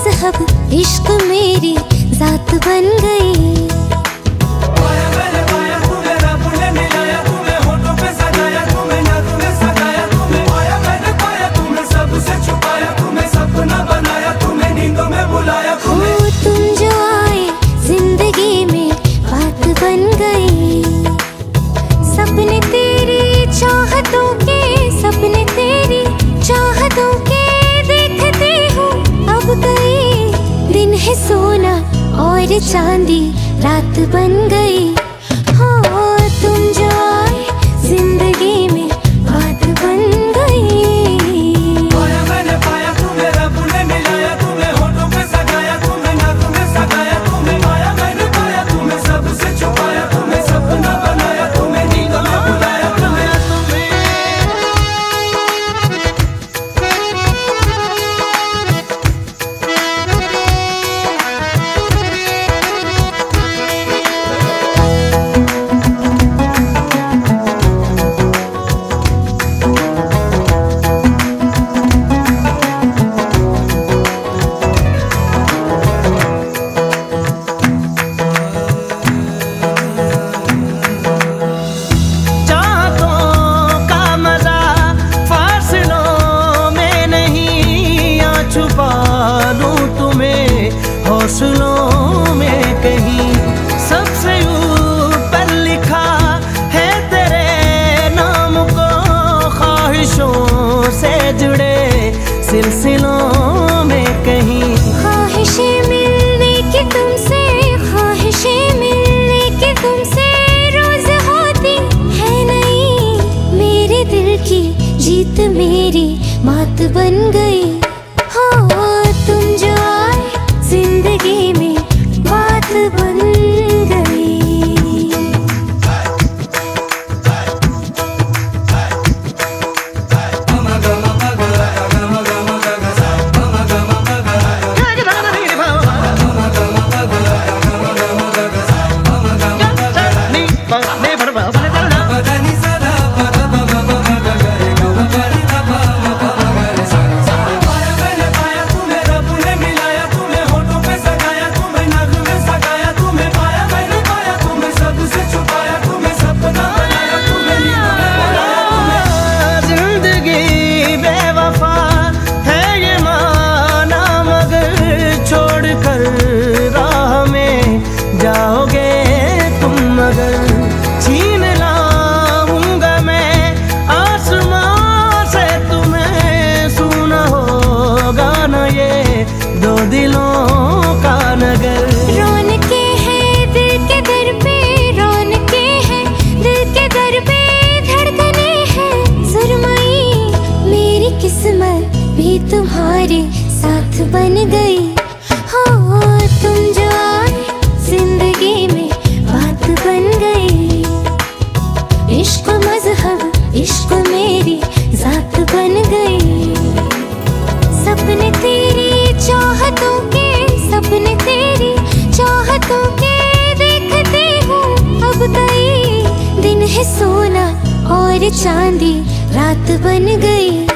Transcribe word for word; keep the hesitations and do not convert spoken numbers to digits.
मजहब इश्क मेरी जात बन गई। सपने तेरी चाहतों के सपने तेरी चाहतों के देखते हूँ अब गई। दिन है सोना और चांदी रात बन गई। हाँ तुम जो आए जिंदगी में बात बन गई। पाया मैंने पाया तुम्हें रब ने मिलाया, तुम्हें होठों पे सजाया, तुम्हें नाक में सगाया, तुम्हें पाया मैंने पाया, तुम्हें सबसे छुपाया, तुम्हें सपना बनाया, तुम्हें नींदों में बुलाया, तुम्हें हौसलों में कहीं सबसे ऊपर लिखा है तेरे नाम को। ख्वाहिशों से जुड़े सिलसिलों में कहीं ख्वाहिशें मिलने की तुमसे, ख्वाहिशें मिलने की तुमसे रोज होती है नहीं। मेरे दिल की जीत मेरी मात बन गई। हाँ तुम जो आए जिंदगी में बात बन गई। जाओगे तुम मगर छीन लाऊंगा मैं आसमां से तुम्हें। सुना होगा ना ये दो दिलों का नगर। रौनके हैं दिल के दर पे, रौनके हैं दिल के दर पे, धड़कने हैं सुरमई। मेरी किस्मत भी तुम्हारे साथ बन गई। हाँ तुम जो आए जिंदगी में बात बन गई। इश्क मजहब इश्क मेरी जात बन गई। सपने तेरी चाहतों के सपने तेरी चाहतों के देखते हूँ अब गई। दिन है सोना और चांदी रात बन गई।